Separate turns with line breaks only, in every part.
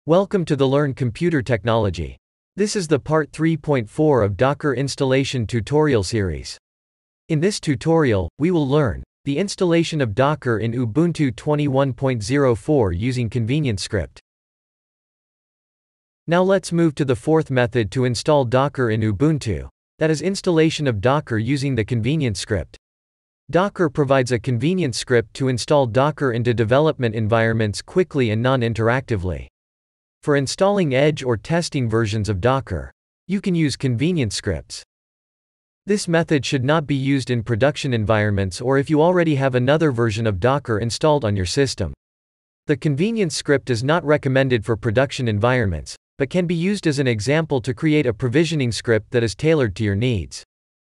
Welcome to the Learn Computer Technology. This is the part 3.4 of Docker installation tutorial series. In this tutorial, we will learn the installation of Docker in Ubuntu 21.04 using convenience script. Now let's move to the fourth method to install Docker in Ubuntu, that is installation of Docker using the convenience script. Docker provides a convenience script to install Docker into development environments quickly and non-interactively. For installing Edge or testing versions of Docker, you can use convenience scripts. This method should not be used in production environments or if you already have another version of Docker installed on your system. The convenience script is not recommended for production environments, but can be used as an example to create a provisioning script that is tailored to your needs.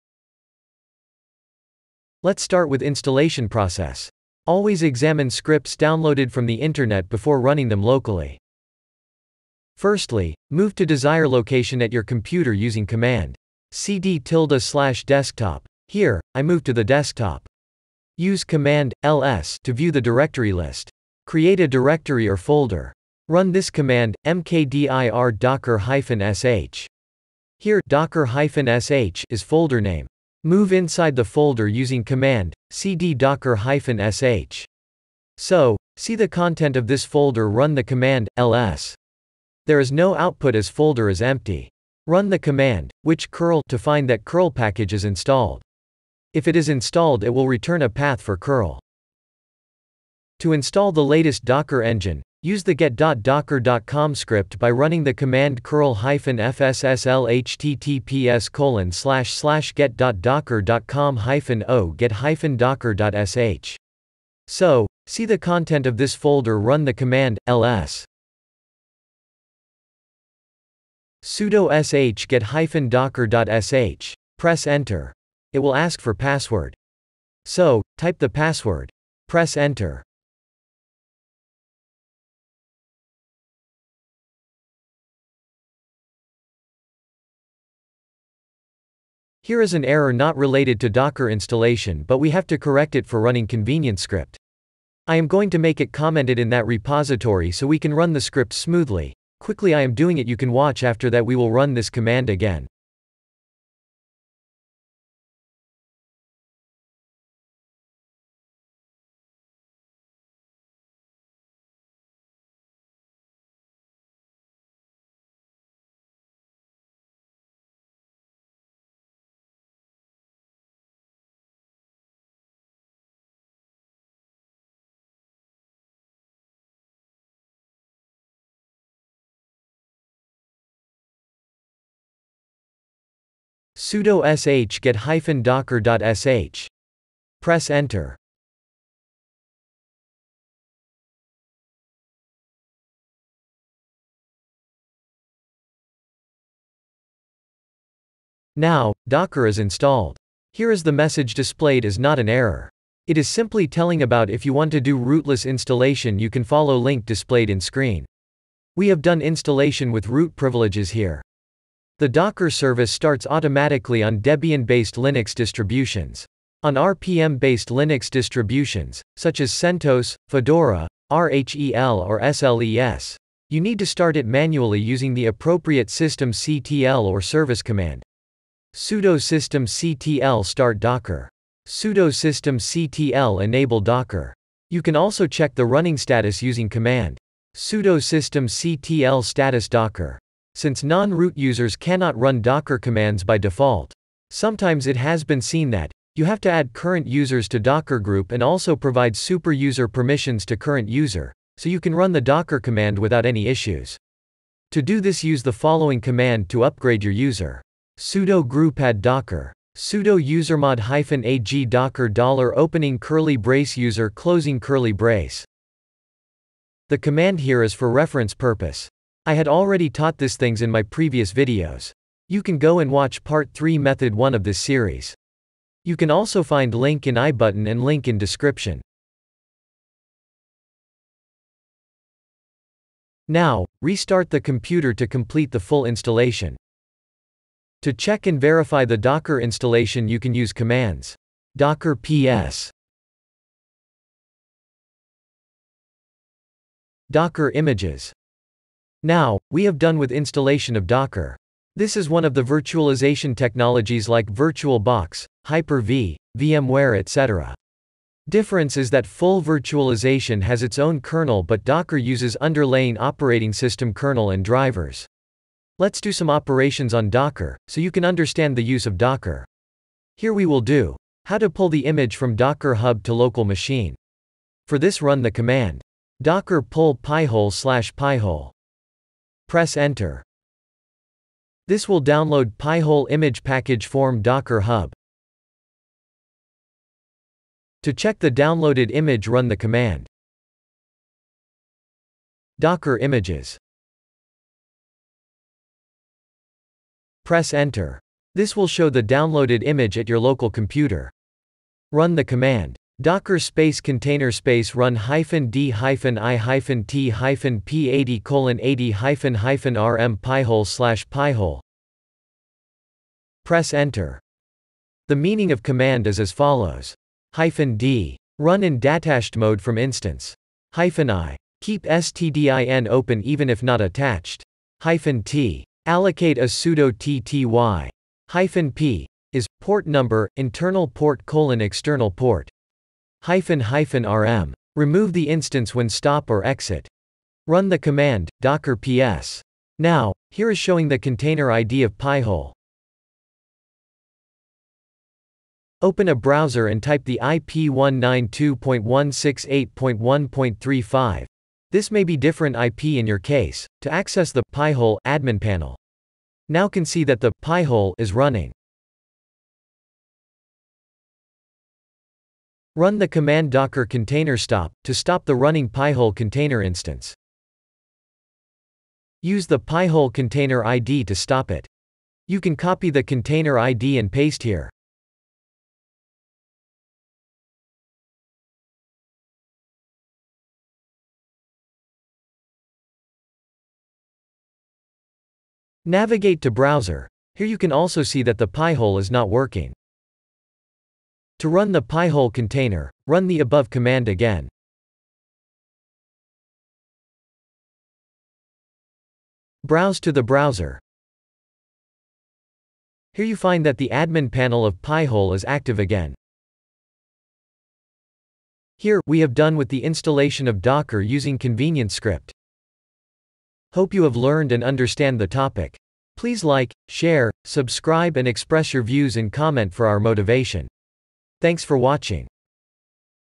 Let's start with installation process. Always examine scripts downloaded from the internet before running them locally. Firstly, move to desired location at your computer using command cd:/desktop. Here, I move to the desktop. Use command ls to view the directory list. Create a directory or folder. Run this command mkdir docker-sh. Here, docker-sh is folder name. Move inside the folder using command cd docker-sh. So, see the content of this folder. Run the command ls. There is no output as folder is empty. Run the command which curl to find that curl package is installed. If it is installed, it will return a path for curl. To install the latest Docker engine, use the get-docker.sh script by running the command curl-fsslhttps ://get.docker.com-o get-docker.sh. So, see the content of this folder. Run the command ls. Sudo sh get-docker.sh. Press enter. It will ask for password. So, type the password. Press enter. Here is an error not related to Docker installation, but we have to correct it for running convenience script. I am going to make it commented in that repository so we can run the script smoothly. Quickly, I am doing it. You can watch after that. We will run this command again. Sudo sh get-docker.sh. Press enter. Now, Docker is installed. Here is the message displayed as not an error. It is simply telling about if you want to do rootless installation. You can follow link displayed in screen. We have done installation with root privileges here. The Docker service starts automatically on Debian-based Linux distributions. On RPM-based Linux distributions, such as CentOS, Fedora, RHEL or SLES, you need to start it manually using the appropriate systemctl or service command. Sudo systemctl start Docker. Sudo systemctl enable Docker. You can also check the running status using command sudo systemctl status docker. Since non-root users cannot run Docker commands by default, sometimes it has been seen that you have to add current users to Docker group and also provide super user permissions to current user, so you can run the Docker command without any issues. To do this, use the following command to upgrade your user. Sudo group add docker. Sudo usermod -ag docker $opening curly brace user closing curly brace. The command here is for reference purpose. I had already taught these things in my previous videos. You can go and watch part 3 method 1 of this series. You can also find link in I button and link in description. Now, restart the computer to complete the full installation. To check and verify the Docker installation, you can use commands docker ps, Docker images, Now, we have done with installation of Docker. This is one of the virtualization technologies like VirtualBox, Hyper-V, VMware etc. Difference is that full virtualization has its own kernel but Docker uses underlying operating system kernel and drivers. Let's do some operations on Docker, so you can understand the use of Docker. Here we will do how to pull the image from Docker Hub to local machine. For this run the command docker pull pihole/pihole. Press enter. This will download pihole image package from Docker Hub. To check the downloaded image run the command docker images. Press enter. This will show the downloaded image at your local computer. Run the command docker space container space run -d-i-t-p80:80 -rm pihole/pihole. Press enter. The meaning of command is as follows. -d. Run in detached mode from instance. -i. Keep stdin open even if not attached. -t. Allocate a sudo tty. -p. Is port number, internal port: external port. -rm. Remove the instance when stop or exit. Run the command docker ps. Now, here is showing the container ID of pihole. Open a browser and type the IP 192.168.1.35. This may be different IP in your case, to access the pihole admin panel. Now can see that the pihole is running. Run the command docker container stop to stop the running pihole container instance. Use the pihole container ID to stop it. You can copy the container ID and paste here. Navigate to browser. Here you can also see that the pihole is not working. To run the pihole container, run the above command again. Browse to the browser. Here you find that the admin panel of pihole is active again. Here, we have done with the installation of Docker using convenience script. Hope you have learned and understand the topic. Please like, share, subscribe and express your views and comment for our motivation. Thanks for watching.